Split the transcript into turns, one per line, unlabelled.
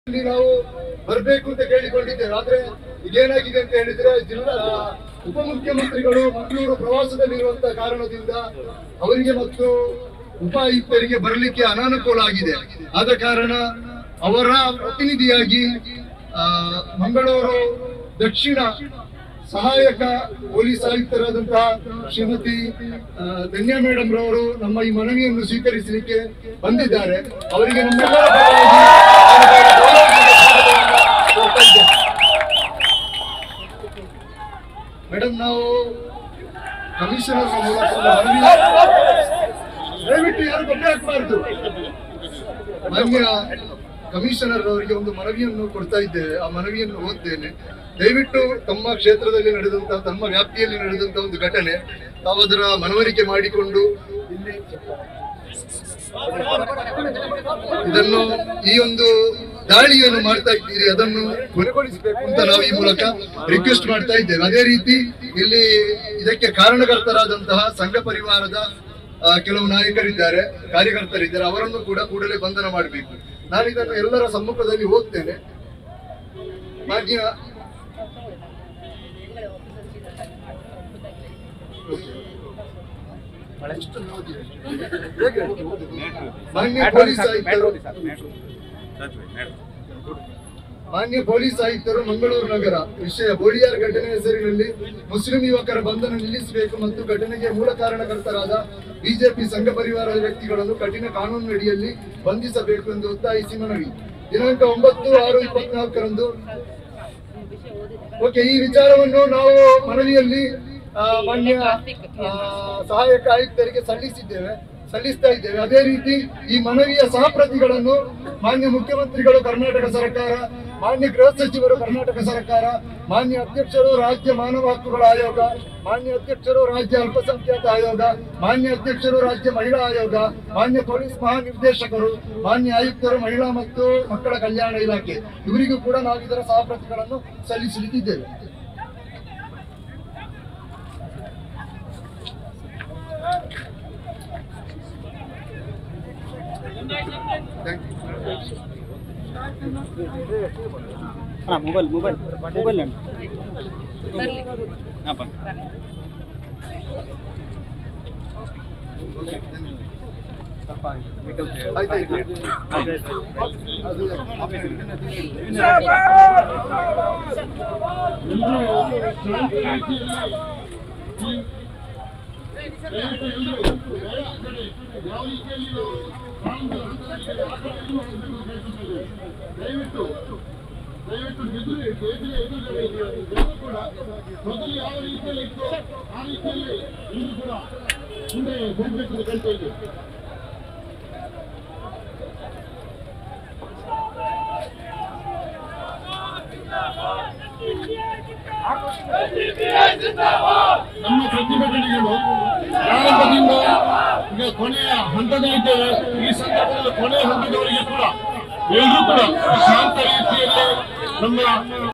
ನಾವು ಬರಬೇಕು ಅಂತ ಕೇಳಿಕೊಂಡಿದ್ದೇವೆ. ಆದ್ರೆ ಇದೇನಾಗಿದೆ ಅಂತ ಹೇಳಿದ್ರೆ ಜಿಲ್ಲಾ ಉಪಮುಖ್ಯಮಂತ್ರಿಗಳು ಮಂಗಳೂರು ಪ್ರವಾಸದಲ್ಲಿರುವಂತಹ ಕಾರಣದಿಂದ ಅವರಿಗೆ ಮತ್ತು ಉಪಾಯುಕ್ತರಿಗೆ ಬರಲಿಕ್ಕೆ ಅನಾನುಕೂಲ ಆಗಿದೆ. ಆದ ಕಾರಣ ಅವರ ಪ್ರತಿನಿಧಿಯಾಗಿ ಮಂಗಳೂರು ದಕ್ಷಿಣ ಸಹಾಯಕ ಪೊಲೀಸ್ ಆಯುಕ್ತರಾದಂತಹ ಶ್ರೀಮತಿ ಧನ್ಯ ಮೇಡಮ್ ರವರು ನಮ್ಮ ಈ ಮನವಿಯನ್ನು ಸ್ವೀಕರಿಸಲಿಕ್ಕೆ ಬಂದಿದ್ದಾರೆ. ಅವರಿಗೆ ನಮ್ಮೆಲ್ಲರ ಮೇಡಮ್, ನಾವು ಕಮಿಷನರ್ ಮೂಲಕ ದಯವಿಟ್ಟು ಯಾರು ಗೊಬ್ಬರ ಹಾಕಬಾರ್ದು. ಮಾನ್ಯ ಕಮಿಷನರ್ ಅವರಿಗೆ ಒಂದು ಮನವಿಯನ್ನು ಕೊಡ್ತಾ ಇದ್ದೇವೆ. ಆ ಮನವಿಯನ್ನು ಓದ್ತೇನೆ. ದಯವಿಟ್ಟು ತಮ್ಮ ಕ್ಷೇತ್ರದಲ್ಲಿ ನಡೆದಂತಹ, ತಮ್ಮ ವ್ಯಾಪ್ತಿಯಲ್ಲಿ ನಡೆದಂತಹ ಒಂದು ಘಟನೆ ತಾವು ಅದರ ಮನವರಿಕೆ ಮಾಡಿಕೊಂಡು ಇಲ್ಲಿ ಇದನ್ನು ಈ ಒಂದು ದಾಳಿಯನ್ನು ಮಾಡ್ತಾ ಇದ್ದೀರಿ, ಅದನ್ನು ಕೊನೆಗೊಳಿಸಬೇಕು ಅಂತ ನಾವು ಈ ಮೂಲಕ ರಿಕ್ವೆಸ್ಟ್ ಮಾಡ್ತಾ ಇದ್ದೇವೆ. ಅದೇ ರೀತಿ ಇಲ್ಲಿ ಇದಕ್ಕೆ ಕಾರಣಕರ್ತರಾದಂತಹ ಸಂಘ ಪರಿವಾರದ ಕೆಲವು ನಾಯಕರಿದ್ದಾರೆ, ಕಾರ್ಯಕರ್ತರಿದ್ದಾರೆ, ಅವರನ್ನು ಕೂಡ ಕೂಡಲೇ ಬಂಧನ ಮಾಡಬೇಕು. ನಾನು ಇದನ್ನು ಎಲ್ಲರ ಸಮ್ಮುಖದಲ್ಲಿ ಓದ್ತೇನೆ. ಮಾನ್ಯ ಮಾನ್ಯ ಪೊಲೀಸ್ ಆಯುಕ್ತರು ಮಂಗಳೂರು ನಗರ ವಿಷಯ ಬೋಳಿಯಾರ್ ಘಟನೆ ಹೆಸರಿನಲ್ಲಿ ಮುಸ್ಲಿಂ ಯುವಕರ ಬಂಧನ ನಿಲ್ಲಿಸಬೇಕು ಮತ್ತು ಘಟನೆಗೆ ಮೂಲ ಕಾರಣಕರ್ತರಾದ ಬಿಜೆಪಿ ಸಂಘ ಪರಿವಾರದ ವ್ಯಕ್ತಿಗಳನ್ನು ಕಠಿಣ ಕಾನೂನಿನಡಿಯಲ್ಲಿ ಬಂಧಿಸಬೇಕು ಎಂದು ಒತ್ತಾಯಿಸಿ ಮನವಿ. ದಿನಾಂಕ 9/6/24ರಂದು ಈ ವಿಚಾರವನ್ನು ನಾವು ಮನವಿಯಲ್ಲಿ ಮಾನ್ಯ ಸಹಾಯಕ ಆಯುಕ್ತರಿಗೆ ಸಲ್ಲಿಸ್ತಾ ಇದ್ದೇವೆ. ಅದೇ ರೀತಿ ಈ ಮನವಿಯ ಸಹಪ್ರತಿಗಳನ್ನು ಮಾನ್ಯ ಮುಖ್ಯಮಂತ್ರಿಗಳು ಕರ್ನಾಟಕ ಸರ್ಕಾರ, ಮಾನ್ಯ ಗೃಹ ಸಚಿವರು ಕರ್ನಾಟಕ ಸರ್ಕಾರ, ಮಾನ್ಯ ಅಧ್ಯಕ್ಷರು ರಾಜ್ಯ ಮಾನವ ಹಕ್ಕುಗಳ ಆಯೋಗ, ಮಾನ್ಯ ಅಧ್ಯಕ್ಷರು ರಾಜ್ಯ ಅಲ್ಪಸಂಖ್ಯಾತ ಆಯೋಗ, ಮಾನ್ಯ ಅಧ್ಯಕ್ಷರು ರಾಜ್ಯ ಮಹಿಳಾ ಆಯೋಗ, ಮಾನ್ಯ ಪೊಲೀಸ್ ಮಹಾನಿರ್ದೇಶಕರು, ಮಾನ್ಯ ಆಯುಕ್ತರು ಮಹಿಳಾ ಮತ್ತು ಮಕ್ಕಳ ಕಲ್ಯಾಣ ಇಲಾಖೆ, ಇವರಿಗೂ ಕೂಡ ನಾವು ಇದರ ಸಹಪ್ರತಿಗಳನ್ನು ಸಲ್ಲಿಸಲಿದ್ದೇವೆ.
ಮೊಬೈಲ್
ದಯವಿಟ್ಟು ಮೊದಲು ಯಾವ ರೀತಿಯಲ್ಲಿ ಇತ್ತು ಆ ರೀತಿಯಲ್ಲಿ ಇಂದು ಕೂಡ ಮುಂದೆ ಹೋಗಬೇಕು ಅಂತ ಹೇಳ್ತಾ ಇದ್ದೇವೆ. ನಮ್ಮ ಪ್ರತಿಭಟನೆಗಳು ಪ್ರಾರಂಭದಿಂದ ಈಗ ಕೊನೆಯ ಹಂತದಲ್ಲಿದ್ದೇವೆ. ಈ ಸಂದರ್ಭದಲ್ಲಿ ಕೊನೆಯ ಹಂತದವರೆಗೆ ಕೂಡ ಎಲ್ಲರೂ ಕೂಡ ಶಾಂತ ರೀತಿಯಲ್ಲಿ ನಮ್ಮ